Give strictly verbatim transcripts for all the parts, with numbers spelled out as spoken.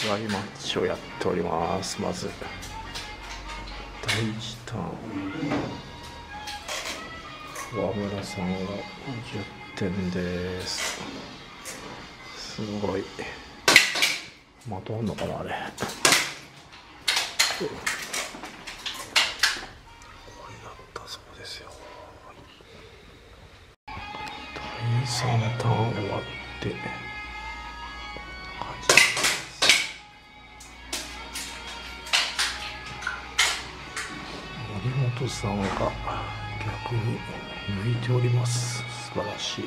ワイマッチをやっております。まずだいいちターン、川村さんがじゅってんです。すごい。まとあんのかなあれ。これだったそうですよ。だいさんターン終わって森本さんが逆に抜いております。素晴らしい。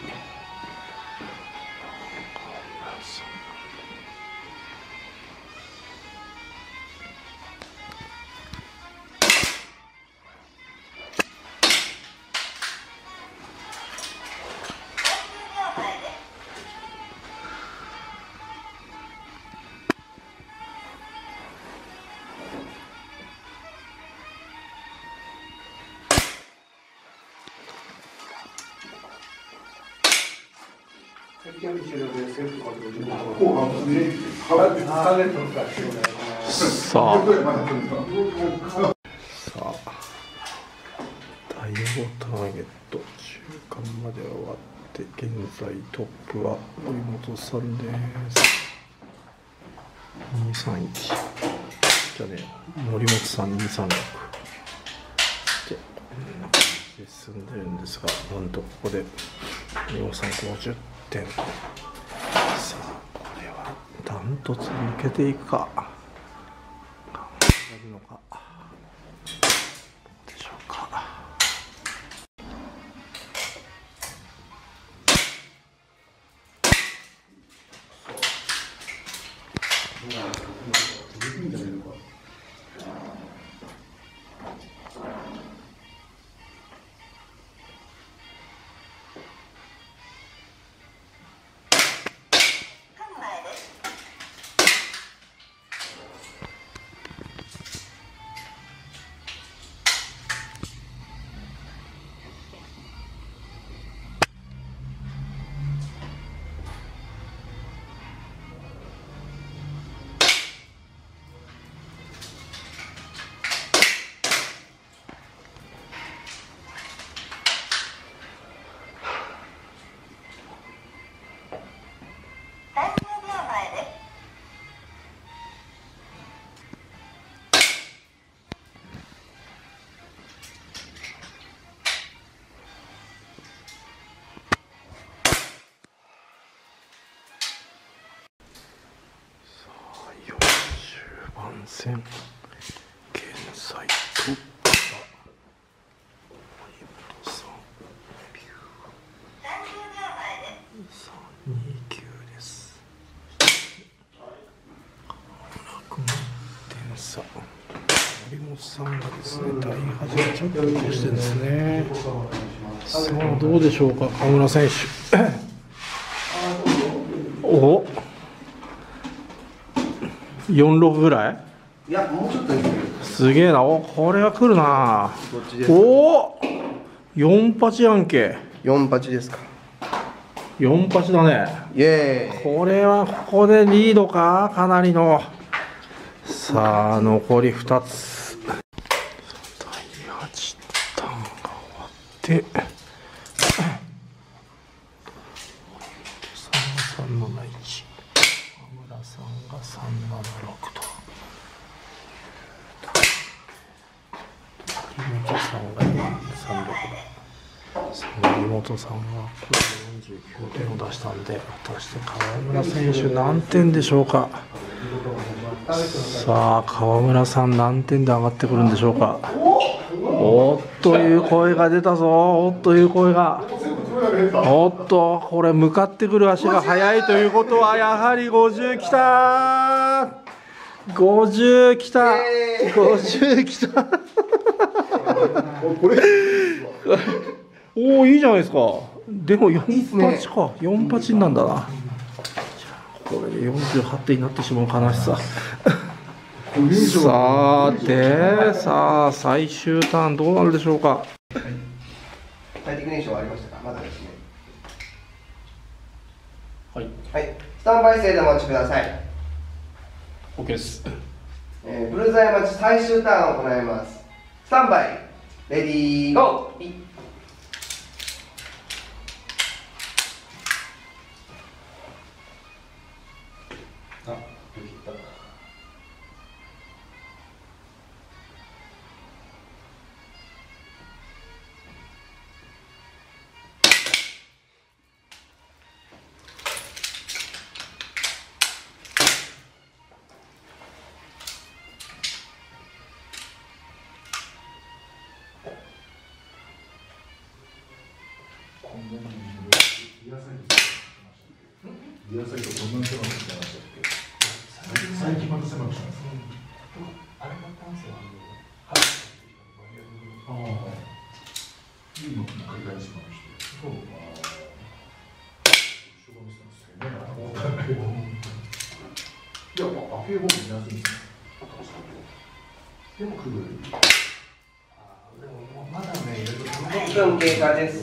さあ、さあ、だいごターゲット、中間まで終わって、現在トップは森本さんです。にさんいち。じゃね、森本さんにさんろく。で、こんな感じで進んでるんですが、なんとここで森本さんごじゅってん。さあ、これはダントツ抜けていくか。頑張るのか。どうでしょうか。戦現在トップは森本さんさんにきゅうです。楽な点差。森本さんがですね、第はちでちょっと落としてるんですね。さあどうでしょうか、川村選手。およんろくぐらい。 いや、もうちょっといいすげえな。お、これは来るな。おお、よんパチやんけ。 よんパチですか。 よんパチだね。 イエーイ。 これはここでリードか、かなりの。さあ残りふたつ。だいはちターンが終わってさんなないち、川村さんがさんななろくと。森本さんがよんさんろくだ。森本さんがこれでよんじゅうきゅうてんを出したんで、果たして川村選手何点でしょうか。さあ川村さん何点で上がってくるんでしょうか。おっという声が出たぞ。おっという声が。おっと、これ向かってくる足が速いということはやはりごじゅうきた。ごじゅうきた。ごじゅうきた。おお、いいじゃないですか。でもよんパチか、よんパチなんだな。これでよんじゅうはってんになってしまう悲しさ。さて、さあ最終ターンどうなるでしょうか。 最適燃焼はありましたか。まだですね。 はい。 はい。スタンバイ制でお待ちください。 OK です。 えー、ブルーザイマッチ最終ターンを行います。スタンバイ、レディーゴー。あ、切った。 リアサイトこんなに狭くしてましたっけ？最近また狭くしたんですか？あれが炭素あの、はい。ああ。いいの繰り返しまして。そう。ああ。職場見せますけどね。いや、まあ、アフェーボール見やすいんですよ。でも来る。でもまだね、いろいろ。 いっぷん経過です。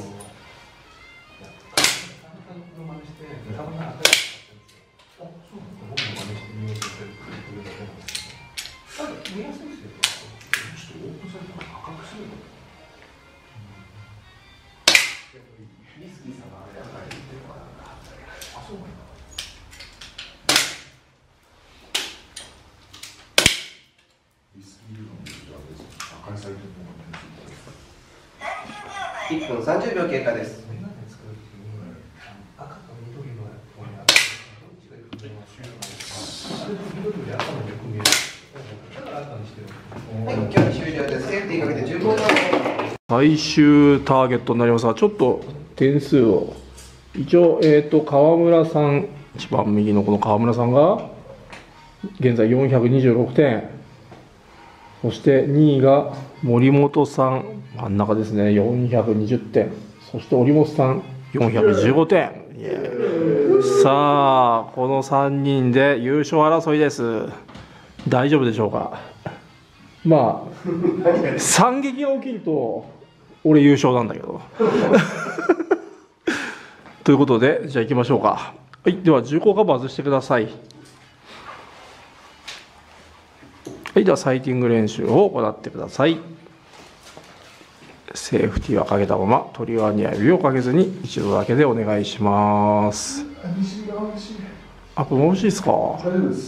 いっぷんさんじゅうびょう経過です。はい、競技終了です。セーフティーかけてじゅうごびょう。 最終ターゲットになりますが、ちょっと点数を一応、えーと川村さん、一番右のこの川村さんが現在よんひゃくにじゅうろくてん、そしてにいが森本さん、真ん中ですね、よんひゃくにじゅってん、そして織本さんよんひゃくじゅうごてん。さあこのさんにんで優勝争いです。大丈夫でしょうか。まあ惨劇が起きると俺優勝なんだけどということで、じゃあ行きましょうか。はい、では重厚カバー外してください。はい、ではサイティング練習を行ってください。セーフティーはかけたまま、トリガーには指をかけずに一度だけでお願いします。あ、これ眩しいですか。大丈夫です。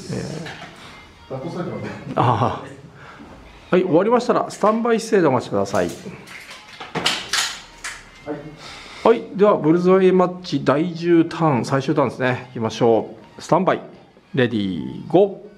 えー、あはい、終わりましたらスタンバイ姿勢でお待ちください。はい、はい、ではブルズアイマッチだいじゅうターン、最終ターンですね。いきましょう。スタンバイレディーゴー。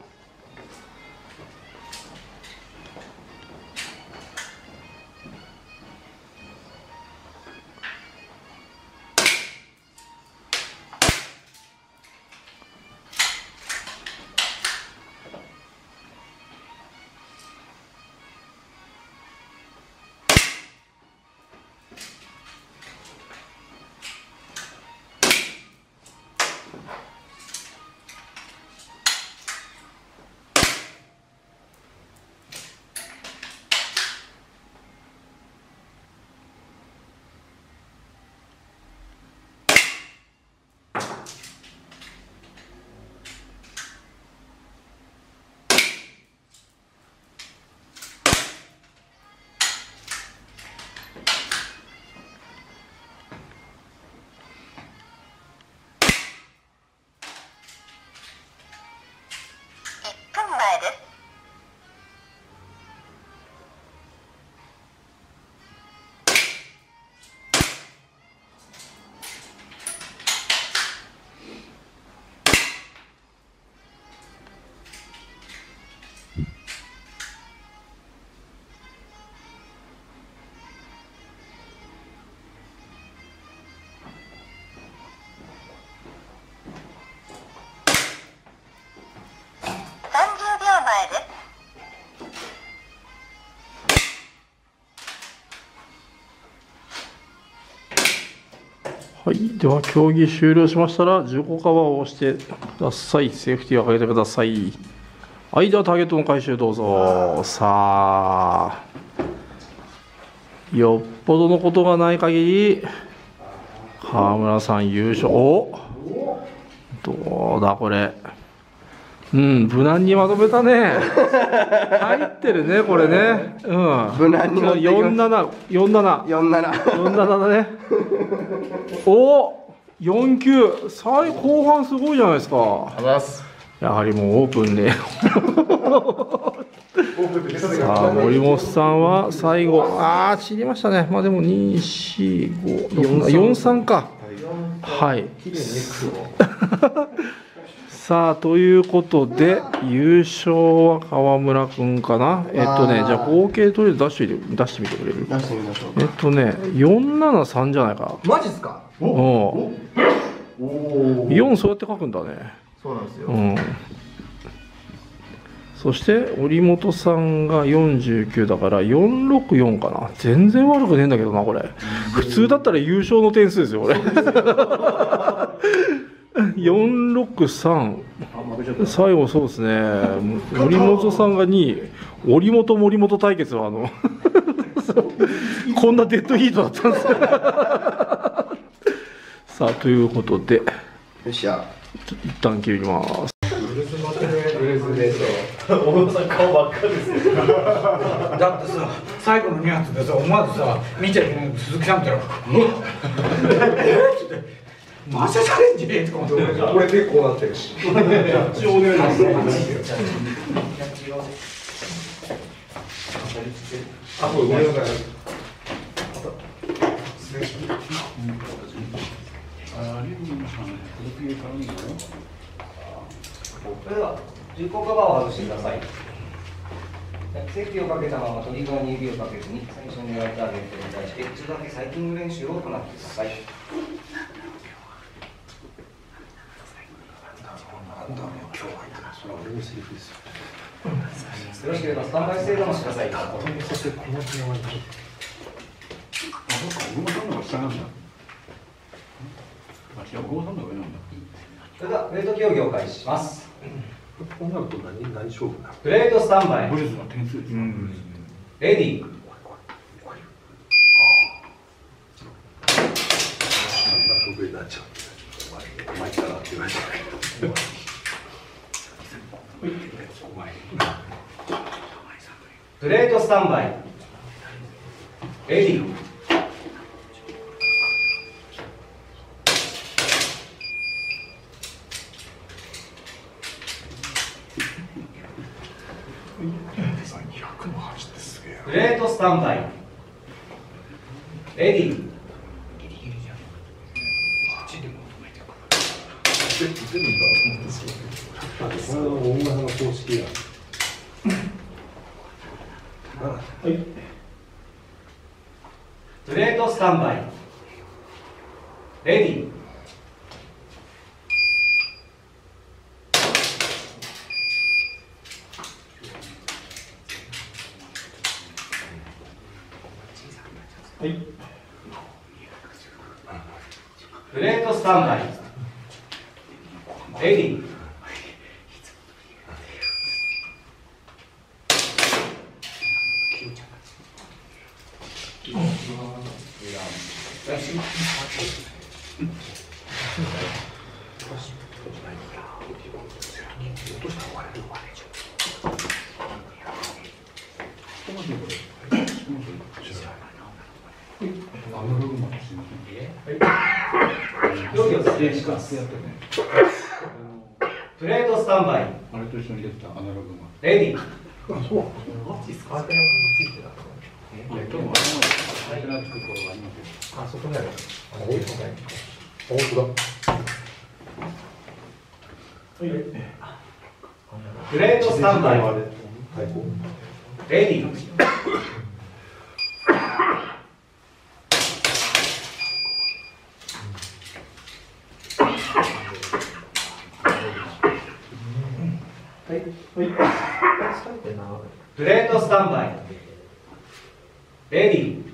はい、では競技終了しましたら重厚カバーを押してください。セーフティーをかけてください。はい、ではターゲットの回収どうぞ。さあよっぽどのことがない限り川村さん優勝。お、どうだこれ。 うん、無難にまとめたね。入ってるね、これね。うん。 無難に持ってきましたよんなな、よんなな。 よんなな。 よんななだね。お、よんきゅう、最後半すごいじゃないですか。やはりもうオープンね。さあ、森本さんは最後、ああ、散りましたね。まあでもに、よん、ご、ろく、よん、さんか。はい。さあ、ということで、優勝は川村君かな。えっとね、じゃあ合計とりあえず出してみて、出してみてくれる。 出してみましょう。 えっとね、よんななさんじゃないか。 マジっすか。 うん。よんそうやって書くんだね。 そうなんですよ。 うん。そして折本さんがよんじゅうきゅうだからよんろくよんかな。全然悪くねえんだけどな、これ。普通だったら優勝の点数ですよ、これ。よんろくさん、最後そうですね、森本さんがにい、折本森本対決はあのこんなデッドヒートだったんですよ。さあ、ということで、 よっしゃ。 ちょっと一旦切ります。 ブルースでしょ。大野さん顔ばっかりですよ。 だってさ、最後のに発でさ、思わずさ、見ちゃいけない鈴木さんって言ったら、うわっマセチャレンジとか思って、 俺結構なってるし。一応ね。あ、ごめんなさい。 それでは重厚カバーを外してください。席をかけたままトリガーに指をかけずに最初に狙いターゲットに対して一度だけサイキング練習を行ってください。よろしければスタンバイ姿勢でもしてください。それではプレート競技を開始します。 こうなると何何勝負なの？ プレートスタンバイ。 ブルースの点数です。 レディー。 得意になっちゃう。お前からって言われたけど。 プレートスタンバイ。レディー。プレートスタンバイ。レディー。 これは大村さんの公式や。はい。 プレートスタンバイ。レディー。 はい。 プレートスタンバイ。レディー。競技を説明します。プレートスタンバイ。 あれと一緒に出てたアナログマン。 レディー。 あ、そう。マジですか。あ、でもついてた。 いや、今日もあれもつく頃がありますよ。 あそこにある。あ、多いですね。本当だ。 プレートスタンバイ。レディー。プレートスタンバイ。レディー。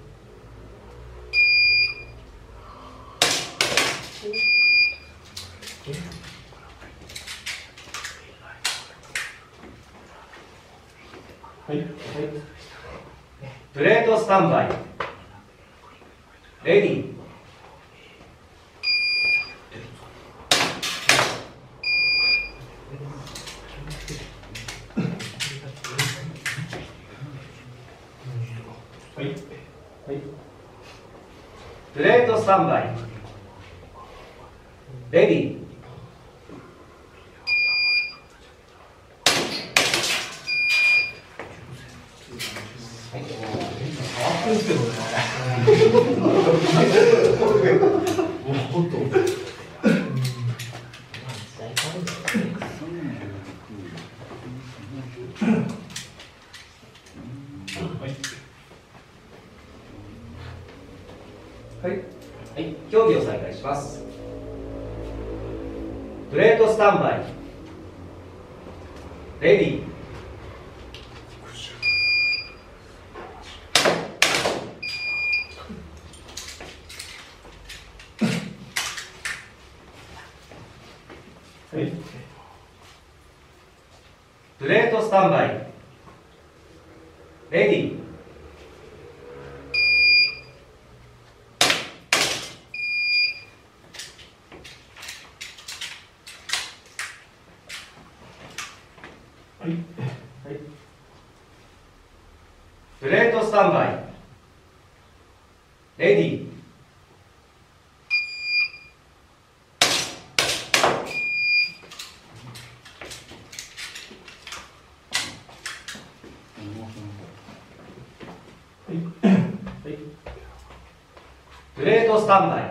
はい。はい。 プレートスタンバイ。レディー。 プレートスタンバイレディー。はい、はい、競技を再開します。プレートスタンバイレディー。はい、プレートスタンバイレディー。はい、はい、プレートスタンバイレディー。プレートスタンバイ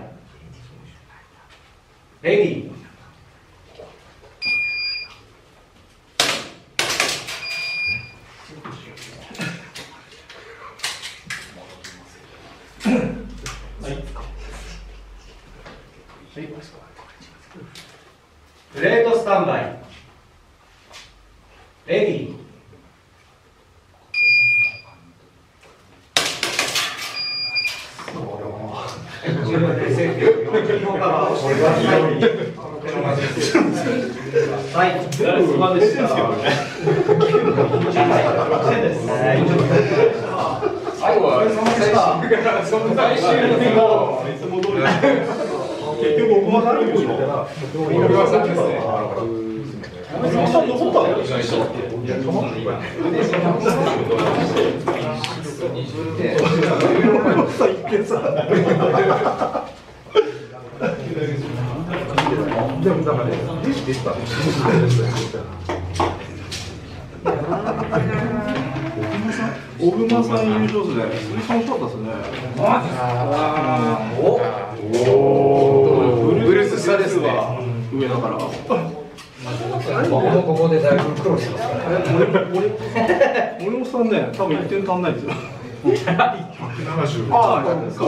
レディー。プレートスタンバイレディー。はい、すまんでした。最後は最終のいつも通り。結局お駒さんあるんでしょ。お駒さんですね。お駒さん残ったの？最初。でもだからね、レシピした。小熊さん優勝ですね。鈴木さん惜しかったですね。おお。ブルース下ですね。上だから。 僕もここでだいぶ苦労しますから。 森本さんね、多分いってん足んないですよ。ああ、そう。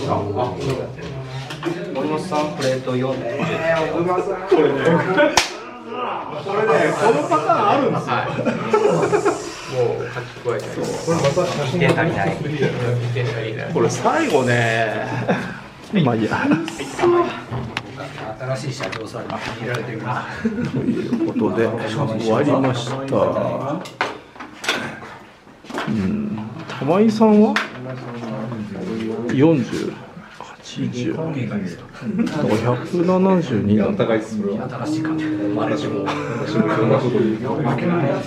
森本さんプレートよん。ええ、小熊さん。 これね、これね、このパターンあるんですよ。 もう書き加えてます。 これまたいってん足りない。 これ最後ね、まあいいや。 新しい社長さんに見られてるな。 ということで終わりました。うん、玉井さんはよんじゅう、はちじゅう、ひゃくななじゅうにだった。 新しい感じ。私も私もいろんなことに負けないです。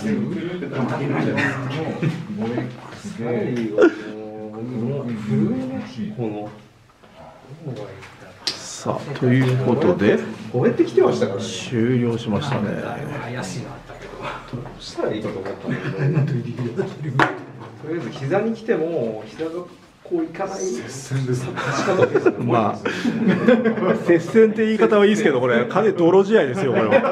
さあということでこうやって来てましたからね。 終了しましたね。 怪しいのあったけど。 どうしたらいいかと思ったんだけど、とりあえず膝に来ても膝がこういかない接戦です。 まあ接戦って言い方はいいですけど、これかなり泥試合ですよこれは。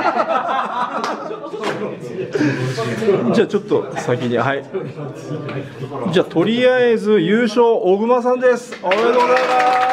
じゃあちょっと先に、はい、じゃあとりあえず優勝小熊さんです。おめでとうございます。